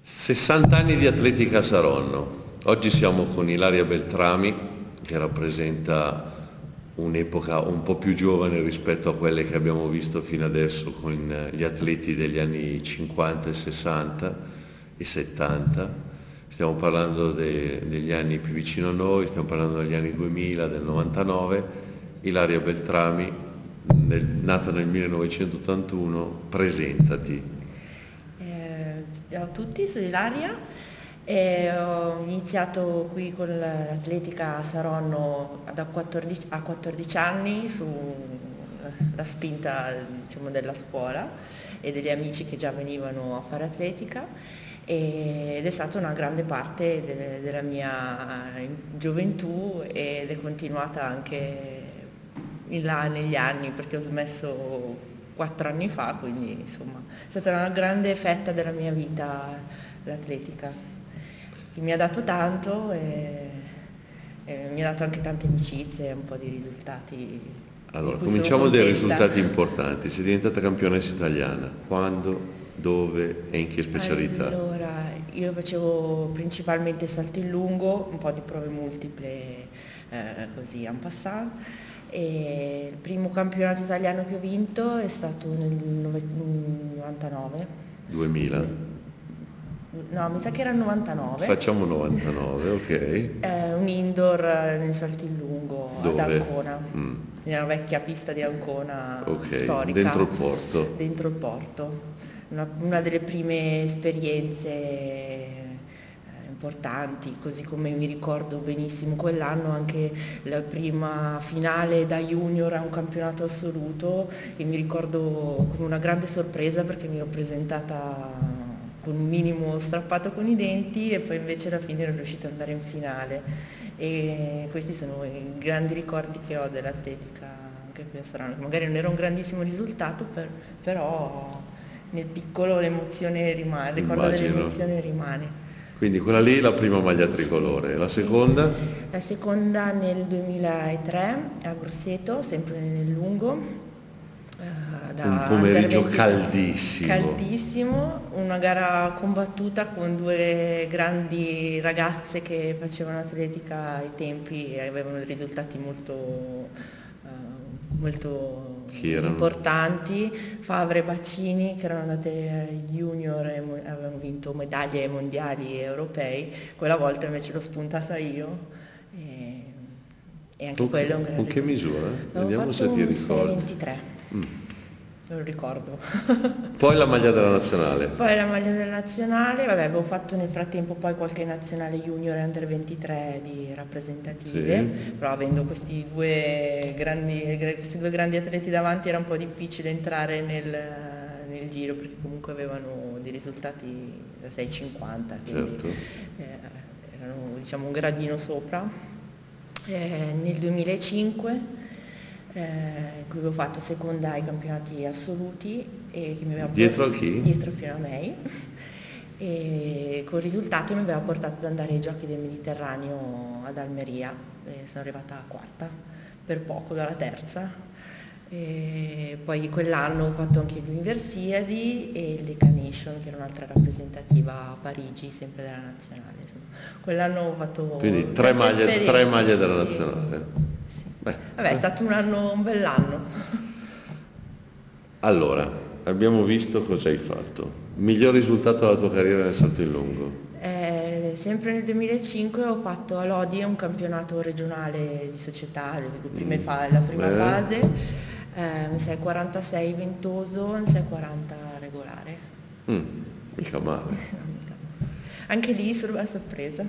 60 anni di Atletica Saronno. Oggi siamo con Ilaria Beltrami, che rappresenta un'epoca un po' più giovane rispetto a quelle che abbiamo visto fino adesso con gli atleti degli anni 50 e 60 e 70. Stiamo parlando degli anni più vicino a noi, stiamo parlando degli anni 2000, del 99. Ilaria Beltrami, nata nel 1981, presentati. Ciao a tutti, sono Ilaria e ho iniziato qui con l'Atletica a Saronno a 14 anni sulla spinta, diciamo, della scuola e degli amici che già venivano a fare atletica, ed è stata una grande parte della mia gioventù ed è continuata anche in là negli anni, perché ho smesso 4 anni fa, quindi insomma è stata una grande fetta della mia vita l'atletica, che mi ha dato tanto e mi ha dato anche tante amicizie e un po' di risultati. Allora, cominciamo dai risultati importanti. Sei diventata campionessa italiana. Quando, dove e in che specialità? Allora, io facevo principalmente salto in lungo, un po' di prove multiple, così en passant. E il primo campionato italiano che ho vinto è stato nel 99. 2000? No, mi sa che era il 99. Facciamo 99, ok. Un indoor nel salto in lungo. Dove? Ad Ancona, nella vecchia pista di Ancona, Ok, storica. dentro il porto. Dentro il porto. Una delle prime esperienze importanti, così come mi ricordo benissimo quell'anno anche la prima finale da junior a un campionato assoluto, e mi ricordo come una grande sorpresa perché mi ero presentata con un minimo strappato con i denti e poi invece alla fine ero riuscita ad andare in finale, e questi sono i grandi ricordi che ho dell'atletica anche qui a Saronno. Magari non era un grandissimo risultato, però nel piccolo l'emozione rimane, il ricordo dell'emozione rimane. Quindi quella lì è la prima maglia tricolore. La seconda? La seconda nel 2003 a Grosseto, sempre nel lungo. Un pomeriggio caldissimo. Caldissimo, una gara combattuta con due grandi ragazze che facevano atletica ai tempi e avevano dei risultati molto importanti. Favre e Baccini, che erano andate ai junior e avevano vinto medaglie mondiali e europei. Quella volta invece l'ho spuntata io, e anche quello è un grande. Con che misura? Vediamo se ti ricordi. 23. Non lo ricordo. Poi la maglia della nazionale. Poi la maglia della nazionale, vabbè, avevo fatto nel frattempo poi qualche nazionale junior e under 23 di rappresentative, sì. Però avendo questi due grandi atleti davanti era un po' difficile entrare nel giro, perché comunque avevano dei risultati da 6,50, quindi certo. Erano, diciamo, un gradino sopra. Nel 2005 cui avevo fatto seconda ai campionati assoluti e che mi aveva dietro a chi? Dietro fino a me, e col risultato mi aveva portato ad andare ai Giochi del Mediterraneo ad Almeria, e sono arrivata a quarta, per poco dalla terza, e poi quell'anno ho fatto anche l'Universiadi e il Decanation, che era un'altra rappresentativa a Parigi, sempre della nazionale. Insomma, quell'anno ho fatto quindi tre maglie della nazionale. Vabbè, è stato un bell'anno. Allora, abbiamo visto cosa hai fatto. Miglior risultato della tua carriera nel salto in lungo? Sempre nel 2005 ho fatto a Lodi un campionato regionale di società, la prima fase, un 6,46 ventoso, un 6,40 regolare. Mica male. Anche lì sono una sorpresa.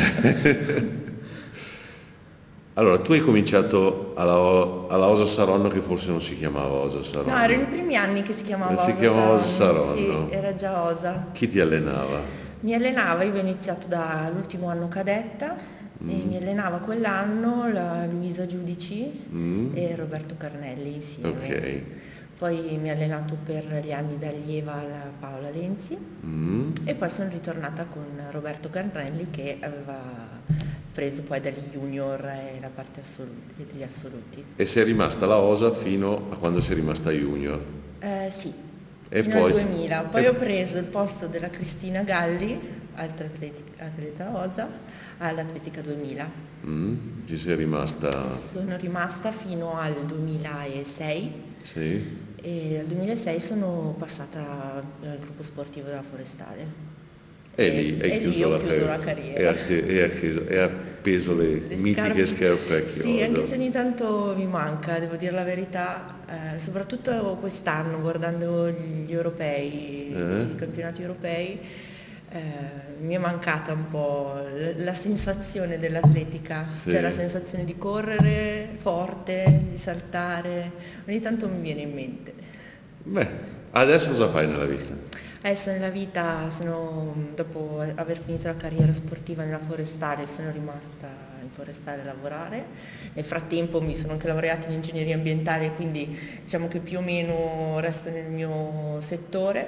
Allora, tu hai cominciato alla Osa Saronno, che forse non si chiamava Osa Saronno. No, erano i primi anni che si chiamava Osa Saronno. Si chiamava Osa Saronno. Sì, era già Osa. Chi ti allenava? Mi allenava, io ho iniziato dall'ultimo anno cadetta, e mi allenava quell'anno la Luisa Giudici e Roberto Carnelli insieme. Ok. Poi mi ha allenato per gli anni da allieva alla Paola Lenzi, e poi sono ritornata con Roberto Carnelli, che aveva preso poi dagli junior e la parte degli assoluti. E sei rimasta alla Osa fino a quando sei rimasta junior? Sì. E fino al poi, 2000. Poi ho preso il posto della Cristina Galli, altra atleta OSA, all'Atletica 2000. ci sei rimasta, Sono rimasta fino al 2006 sì, e dal 2006 sono passata al gruppo sportivo della Forestale. e lì hai E lì chiuso ho la chiuso la carriera, carriera. e hai appeso le mitiche scarpe a Sì, anche chiodo. se ogni tanto mi manca, devo dire la verità, soprattutto quest'anno guardando gli europei, i campionati europei, mi è mancata un po' la sensazione dell'atletica, Sì. cioè la sensazione di correre forte, di saltare, ogni tanto mi viene in mente. Beh, adesso cosa fai nella vita? Adesso nella vita, dopo aver finito la carriera sportiva nella forestale, sono rimasta in forestale a lavorare. Nel frattempo mi sono anche laureata in ingegneria ambientale, quindi diciamo che più o meno resto nel mio settore.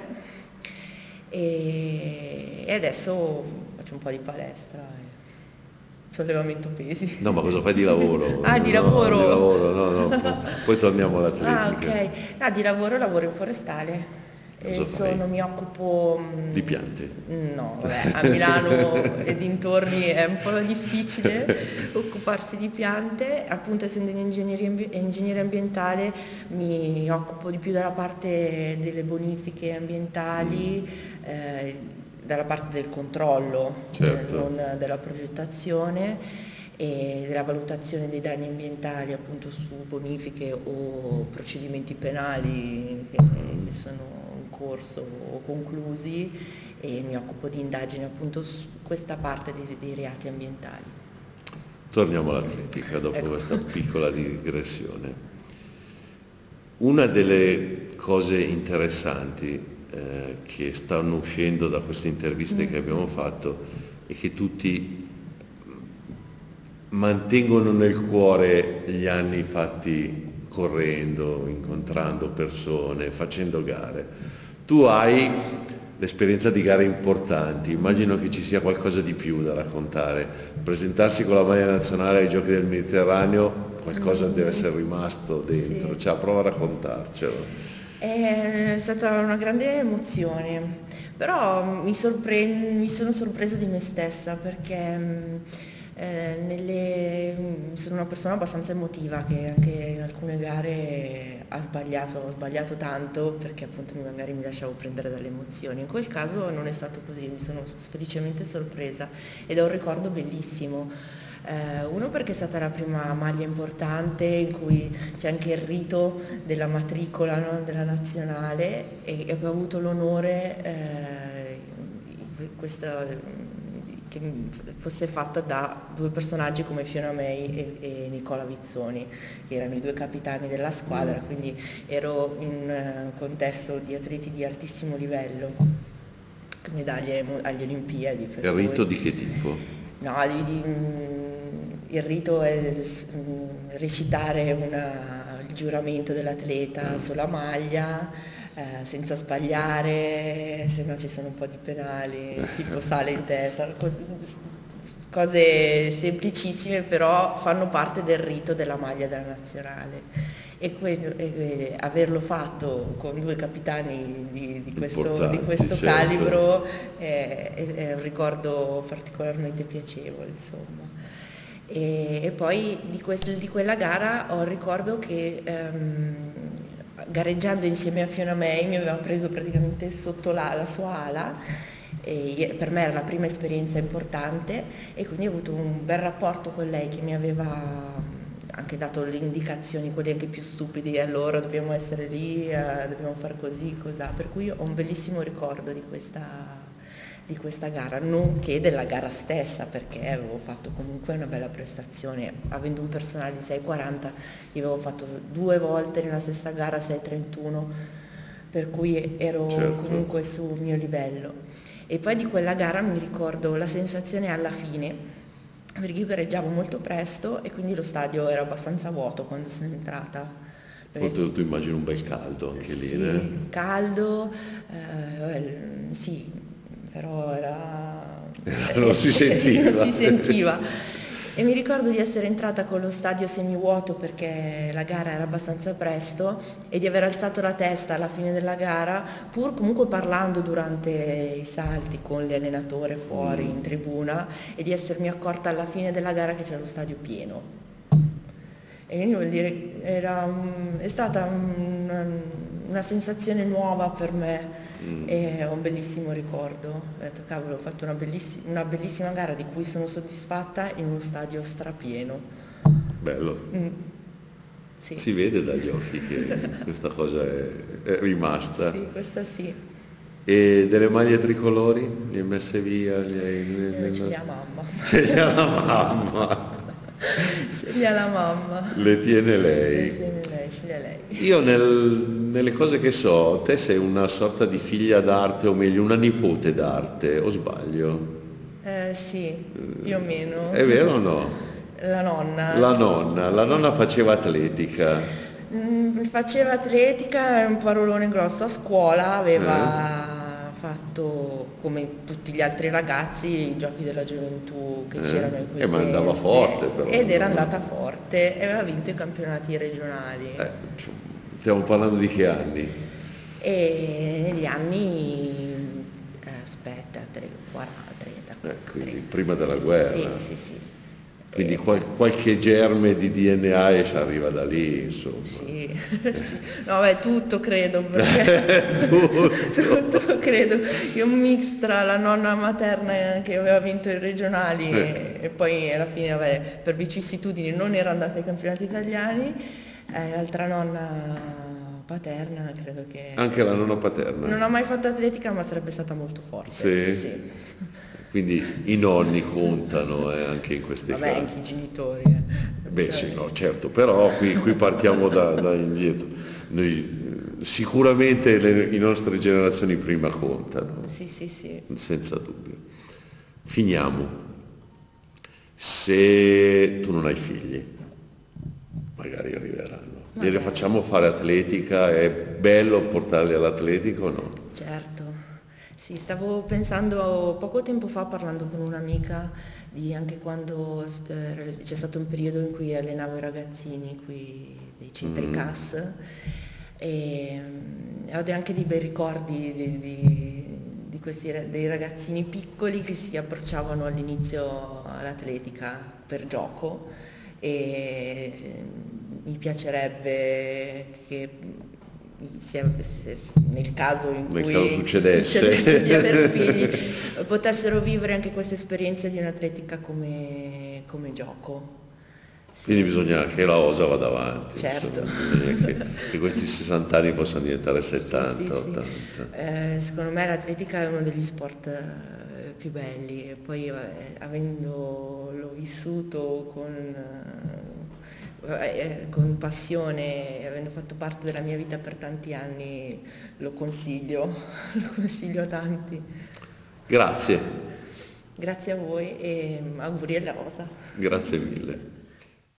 E adesso faccio un po' di palestra, sollevamento pesi. No, ma cosa fai di lavoro? Ah, di No, lavoro? di lavoro, no. Poi torniamo Ah, all'atletica. ok. No, di lavoro in forestale. Cosa fai? Mi occupo... Di piante. No, vabbè, a Milano e dintorni è un po' difficile occuparsi di piante, appunto essendo in ingegneria ambientale mi occupo di più della parte delle bonifiche ambientali, dalla parte del controllo, Certo. non della progettazione e della valutazione dei danni ambientali appunto su bonifiche o procedimenti penali che sono in corso o conclusi, e mi occupo di indagini appunto su questa parte dei reati ambientali. Torniamo all'atletica dopo Ecco. questa piccola digressione. Una delle cose interessanti che stanno uscendo da queste interviste che abbiamo fatto è che tutti mantengono nel cuore gli anni fatti correndo, incontrando persone, facendo gare. Tu hai l'esperienza di gare importanti, immagino che ci sia qualcosa di più da raccontare. Presentarsi con la maglia nazionale ai Giochi del Mediterraneo, qualcosa deve essere rimasto dentro, Sì. cioè prova a raccontarcelo. È stata una grande emozione, però mi sono sorpresa di me stessa perché sono una persona abbastanza emotiva che anche in alcune gare ho sbagliato tanto perché appunto magari mi lasciavo prendere dalle emozioni. In quel caso non è stato così, mi sono felicemente sorpresa ed ho un ricordo bellissimo. Uno perché è stata la prima maglia importante in cui c'è anche il rito della matricola, no, della nazionale, e ho avuto l'onore che fosse fatta da due personaggi come Fiona May e Nicola Vizzoni, che erano i due capitani della squadra, quindi ero in un contesto di atleti di altissimo livello, medaglie alle Olimpiadi. Il rito di che tipo? No, il rito è recitare il giuramento dell'atleta sulla maglia, senza sbagliare, se no ci sono un po' di penali, tipo sale in testa, cose semplicissime però fanno parte del rito della maglia della nazionale. E averlo fatto con due capitani di questo Importanti, certo. calibro è un ricordo particolarmente piacevole, insomma. E poi di quella gara ho il ricordo che gareggiando insieme a Fiona May mi aveva preso praticamente sotto la sua ala, e per me era la prima esperienza importante e quindi ho avuto un bel rapporto con lei che mi aveva anche dato le indicazioni, quelli anche più stupidi, allora dobbiamo essere lì, dobbiamo fare così, cos'ha, per cui ho un bellissimo ricordo di questa gara, nonché della gara stessa, perché avevo fatto comunque una bella prestazione, avendo un personale di 6,40, io avevo fatto 2 volte nella stessa gara 6,31, per cui ero comunque sul mio livello. E poi di quella gara mi ricordo la sensazione alla fine, perché io gareggiavo molto presto e quindi lo stadio era abbastanza vuoto quando sono entrata. Oltretutto immagino un bel caldo anche lì, Sì, caldo, sì, però era... non si sentiva. Non si sentiva. E mi ricordo di essere entrata con lo stadio semivuoto perché la gara era abbastanza presto e di aver alzato la testa alla fine della gara, pur comunque parlando durante i salti con l'allenatore fuori in tribuna, e di essermi accorta alla fine della gara che c'era lo stadio pieno. E quindi vuol dire, è stata una sensazione nuova per me. E ho un bellissimo ricordo, ho detto cavolo, ho fatto una bellissima gara di cui sono soddisfatta in uno stadio strapieno. Bello. Sì. Si vede dagli occhi che questa cosa è rimasta. Sì, questa sì. E delle maglie tricolori? Le hai messe via? Ce li ha mamma. Ce li ha la mamma. Ce li ha la mamma. Le tiene lei. Ce li ha lei. Io nelle cose che so, te sei una sorta di figlia d'arte, o meglio una nipote d'arte, o sbaglio? Sì, più o meno. È vero o no? La nonna. La nonna faceva atletica. Faceva atletica, è un parolone grosso. A scuola aveva fatto, come tutti gli altri ragazzi, i giochi della gioventù che c'erano in quei ma andava tempi. forte però. Ed era andata forte e aveva vinto i campionati regionali. Stiamo parlando di che anni? E negli anni, aspetta, 40, 30. Quindi 30, prima della guerra. Sì. Quindi qualche germe di DNA ci arriva da lì, insomma. Sì. No, beh, tutto credo, perché tutto credo. Io un mix tra la nonna materna che aveva vinto i regionali e poi alla fine, vabbè, per vicissitudini non era andata ai campionati italiani, l'altra nonna paterna credo che... Anche la nonna paterna? Non ha mai fatto atletica, ma sarebbe stata molto forte. Sì? Quindi i nonni contano anche in questi casi. Vabbè, anche i genitori. Beh sì, no, certo, però qui partiamo da indietro. Sicuramente le nostre generazioni prima contano. Sì. Senza dubbio. Finiamo. Se tu non hai figli, magari arriveranno. Gliele facciamo fare atletica, è bello portarli all'atletica o no? Certo. Sì, stavo pensando poco tempo fa, parlando con un'amica, di anche quando c'è stato un periodo in cui allenavo i ragazzini qui dei centri CAS e ho anche dei bei ricordi di dei ragazzini piccoli che si approcciavano all'inizio all'atletica per gioco, e mi piacerebbe che nel caso in cui succedesse di aver figli potessero vivere anche questa esperienza di un'atletica come gioco. Sì. Quindi bisogna che la osa vada avanti, certo. che questi 60 anni possano diventare 70, 80. Secondo me l'atletica è uno degli sport più belli, e poi avendolo vissuto con passione, avendo fatto parte della mia vita per tanti anni, lo consiglio a tanti. Grazie. Grazie a voi e auguri alla Rosa. Grazie mille.